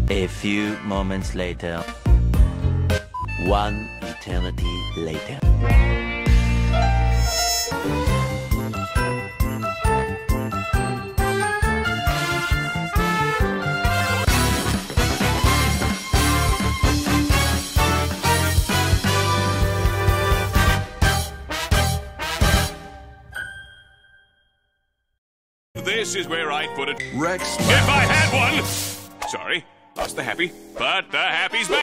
A few moments later. One eternity later. This is where I'd put it. Rex. If I had one! Sorry, lost the happy, but the happy's back.